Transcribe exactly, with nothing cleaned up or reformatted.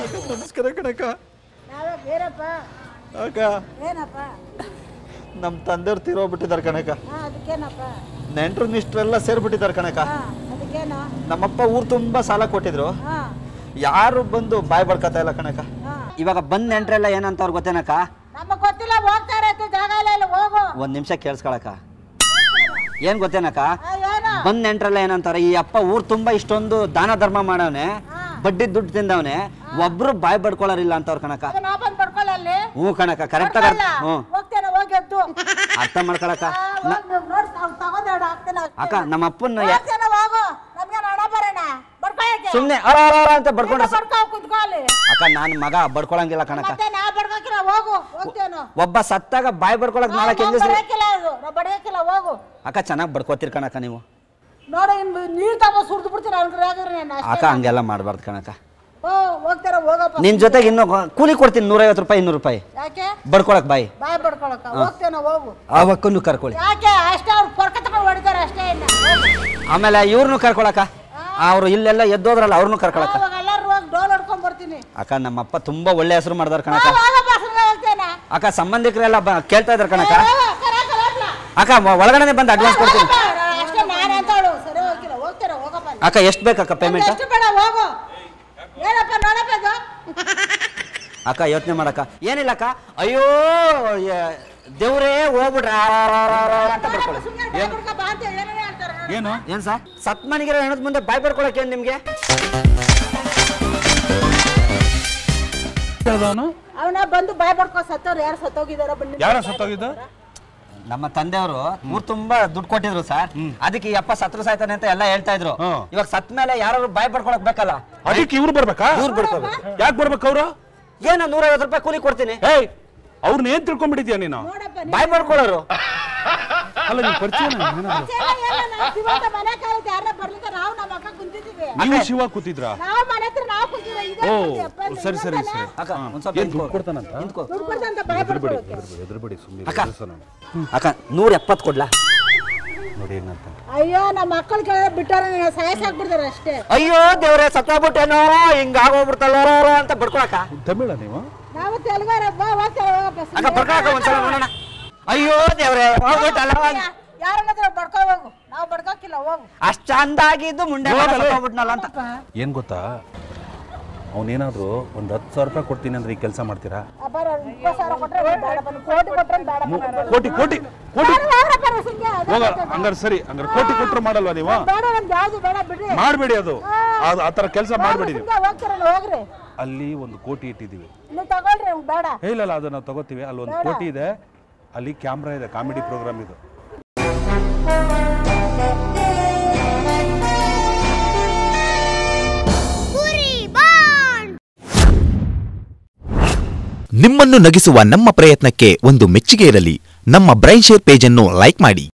ನಮಸ್ಕಾರ ಕಣಕ್ಕ. ಅಕ್ಕ ನಮ್ಮ ತಂದೆಯವ್ರು ತೀರೋಗ್ಬಿಟ್ಟಿದ್ದಾರೆ ಕಣಕ್ಕ. ನೆಂಟರು ನಿಷ್ಟ್ರೆಲ್ಲ ಸೇರ್ಬಿಟ್ಟಿದ್ದಾರೆ ಕಣಕ್ಕ. ನಮ್ಮಪ್ಪ ಊರು ತುಂಬಾ ಸಾಲ ಕೊಟ್ಟಿದ್ರು, ಯಾರು ಬಂದು ಬಾಯ್ ಬಡ್ಕತಾ ಇಲ್ಲ ಕಣಕ್ಕ. ಇವಾಗ ಬಂದ್ ನೆಂಟ್ರೆಲ್ಲ ಏನಂತ ಅವ್ರು ಗೊತ್ತೇನಕ್ಕ? ಒಂದ್ ನಿಮಿಷ ಕೇಳಿಸ್ಕೊಳಕ್ಕ. ಏನ್ ಗೊತ್ತೇನಕ್ಕ, ಬಂದ್ ನೆಂಟ್ರೆಲ್ಲ ಏನಂತಾರ, ಈ ಅಪ್ಪ ಊರ್ ತುಂಬಾ ಇಷ್ಟೊಂದು ದಾನ ಧರ್ಮ ಮಾಡವನೆ, ಬಡ್ಡಿ ದುಡ್ಡು ತಿಂದವನೆ, ಒಬ್ರು ಬಾಯ್ ಬಡ್ಕೊಳ್ಳೋರಿಲ್ಲ ಅಂತವ್ರ ಕಣಕ್ಕ. ಹ್ಞೂ ಕಣಕ್ಕ, ಕರೆಕ್ಟ್ ಆಗ ಹ್ಞೂ ಅರ್ಥ ಮಾಡ್ಕೊಳಕ್ಕ. ಅಕ್ಕ ನಮ್ಮ ಅಪ್ಪನ ಸುಮ್ನೆ ಅಂತ ಬಡ್ಕೊಂಡ ಅಕ್ಕ, ನಾನ್ ಮಗ ಬಡ್ಕೊಳಂಗಿಲ್ಲ ಕಣಕ್ಕ. ಒಬ್ಬ ಸತ್ತಾಗ ಬಾಯ್ ಬಡ್ಕೊಳಕ್ ನಾಲ್ಕು ಅಕ್ಕ ಚೆನ್ನಾಗ್ ಬಡ್ಕೋತೀರಿ ಕಣಕ್ಕ ನೀವು. ಅಕ್ಕ ಹಂಗೆಲ್ಲ ಮಾಡ್ಬಾರ್ದು ಕಣಕ್ಕ. ನಿನ್ ಜೊತೆಗೆ ಇನ್ನು ಕೂಲಿ ಕೊಡ್ತೀನಿ ನೂರೈವತ್ತು ರೂಪಾಯಿ ಇನ್ನೂರು ರೂಪಾಯಿ ಬಡ್ಕೊಳಕ್ ಬಾಯಿ. ಅವಕ್ಕೂ ಕರ್ಕೊಳ್ಳಿ. ಆಮೇಲೆ ಇವ್ರನ್ನು ಕರ್ಕೊಳಕ, ಅವ್ರು ಇಲ್ಲೆಲ್ಲ ಎದ್ದೋದ್ರಲ್ಲ ಅವ್ರನ್ನು ಕರ್ಕೊಳಕ. ಅಕ್ಕ ನಮ್ಮಪ್ಪ ತುಂಬಾ ಒಳ್ಳೆ ಹೆಸರು ಮಾಡಿದಾರ ಕಣಕ. ಅಕ್ಕ ಸಂಬಂಧಿಕರೆಲ್ಲ ಕೇಳ್ತಾ ಇದಾರೆ ಕಣಕ. ಅಕ್ಕ ಒಳಗಡೆ ಬಂದು ಅಡ್ವಾನ್ಸ್ ಕೊಡ್ತೀನಿ. ಅಕ್ಕ ಎಷ್ಟು ಬೇಕಕ್ಕ ಪೇಮೆಂಟ್? ಅಕ್ಕ ಯೋಚನೆ ಮಾಡಕ್ಕ ಏನಿಲ್ಲ ಅಕ್ಕ. ಅಯ್ಯೋ ದೇವ್ರೇ ಹೋಗ್ಬಿಡ್ರ ಅಂತ ಬರ್ಕೊಳ್ಳಿ. ಏನು ಏನ್ ಸರ್ ಸತ್ ಮನೆಗಿರೋ ಹೆಣದ ಮುಂದೆ ಬಾಯ್ ಬರ್ಕೊಳಕ್ಕೆ ಏನ್ ನಿಮ್ಗೆ? ಅವನ ಬಂದು ಬಾಯ್ ಬಡ್ಕೊ ಸತ್ತವ್ರು ಯಾರು ಸತ್ತೋಗಿದಾರ? ಯಾರ ಸತ್ತೋಗಿದ್ದ? ನಮ್ಮ ತಂದೆಯವರು ಊರ್ ತುಂಬಾ ದುಡ್ಡು ಕೊಟ್ಟಿದ್ರು ಸರ್, ಅದಕ್ಕೆ ಈ ಅಪ್ಪ ಸತ್ರು ಸಾಯ್ತಾನೆ ಅಂತ ಎಲ್ಲ ಹೇಳ್ತಾ ಇದ್ರು. ಇವಾಗ ಸತ್ ಮೇಲೆ ಯಾರು ಬಾಯ್ ಬಡ್ಕೊಳಕ್ ಬೇಕಲ್ಲ, ಅದಕ್ಕೆ ಇವ್ರು ಬರ್ಬೇಕಾ? ಇವ್ರು ಬಿಡ್ಕೋಬೇಕು. ಯಾಕೆ ಬರ್ಬೇಕು ಅವ್ರು? ಏನ ನೂರೈವತ್ತು ರೂಪಾಯಿ ಕೂಲಿ ಕೊಡ್ತೀನಿ. ಏಯ್ ಅವ್ರನ್ನ ಏನ್ ತಿಳ್ಕೊಂಡ್ಬಿಟ್ಟಿದ್ಯಾ ನೀನು? ಬಾಯ್ ಬಡ್ಕೊಳ್ಳೋರು ಅಲ್ಲ ನಿಮ್ ಪರಿಚಯ. ನೀವು ಶಿವ ಕೂತಿದ್ರ? ಓ ಸರಿ ಸರಿ ಸರಿ. ಕೊಡ್ತಾನಂತ ಎದುರುಬೇಡಿ ಸುಮ್ಮನೆ. ಅಕ್ಕ ನೂರ ಎಪ್ಪತ್ತು ಕೊಡ್ಲಾ? ನೋಡಿ ಏನಂತ. ಅಯ್ಯೋ ನಮ್ಮ ಮಕ್ಕಳು ಕೇಳ ಬಿಟ್ಟಾರ ಸಾಯಸಾಕ್ಬಿಡ್ತಾರ ಅಷ್ಟೇ. ಅಯ್ಯೋ ದೇವ್ರೆ ಸತ್ತಾಗ್ಬಿಟ್ಟೇನೋ ಹಿಂಗ ಆಗೋಗ್ಬಿಡ್ತಲ್ಲ ಅಂತ ಬಡ್ಕೊಳಕ. ತಮಿಳ ನೀವು? ನಾವು ತೆಲುಗಾರ. ಅಕ್ಕ ಬಡ್ಕೊಳಕ ಒಂದ್ಸಲ ನೋಡೋಣ. ಅಯ್ಯೋ ದೇವ್ರೆ ಹೋಗ್ಬಿಟ್ಟಲ್ಲ. ಯಾರನ್ನಾದ್ರೂ ಬಡ್ಕೊ ಹೋಗು, ನಾವು ಬಡ್ಕೋಕಿಲ್ಲ ಹೋಗು. ಅಷ್ಟ್ ಚಂದ ಆಗಿದ್ದು ಮುಂಡೆ ಹೋಗ್ಬಿಟ್ನಲ್ಲ ಅಂತ. ಏನ್ ಗೊತ್ತಾ, ಅವನೇನಾದ್ರು ಒಂದ್ ಹತ್ತು ಸಾವಿರ ರೂಪಾಯಿ ಕೊಡ್ತೀನಿ ಅಂದ್ರೆ ಈ ಕೆಲಸ ಮಾಡ್ತೀರಾ? ಕೋಟಿ ಕೋಟಿ ಕೋಟಿ ಹೋಗ ಹಂಗಾರೆ ಸರಿ. ಹಂಗಾರೆ ಕೋಟಿ ಕೊಟ್ಟರು ಮಾಡಲ್ವಾ ನೀವು? ಮಾಡ್ಬೇಡಿ, ಅದು ಆತರ ಕೆಲಸ ಮಾಡ್ಬೇಡಿ ನೀವು. ಅಲ್ಲಿ ಒಂದು ಕೋಟಿ ಇಟ್ಟಿದೀವಿ. ಇಲ್ಲ ಇಲ್ಲ ಅದು ನಾವು ತಗೋತೀವಿ. ಅಲ್ಲಿ ಒಂದು ಕೋಟಿ ಇದೆ, ಅಲ್ಲಿ ಕ್ಯಾಮ್ರಾ ಇದೆ, ಕಾಮಿಡಿ ಪ್ರೋಗ್ರಾಮ್ ಇದು. ನಿಮ್ಮನ್ನು ನಗಿಸುವ ನಮ್ಮ ಪ್ರಯತ್ನಕ್ಕೆ ಒಂದು ಮೆಚ್ಚುಗೆ ಇರಲಿ. ನಮ್ಮ ಬ್ರೈನ್ ಶೇರ್ ಪೇಜ್ ಅನ್ನು ಲೈಕ್ ಮಾಡಿ.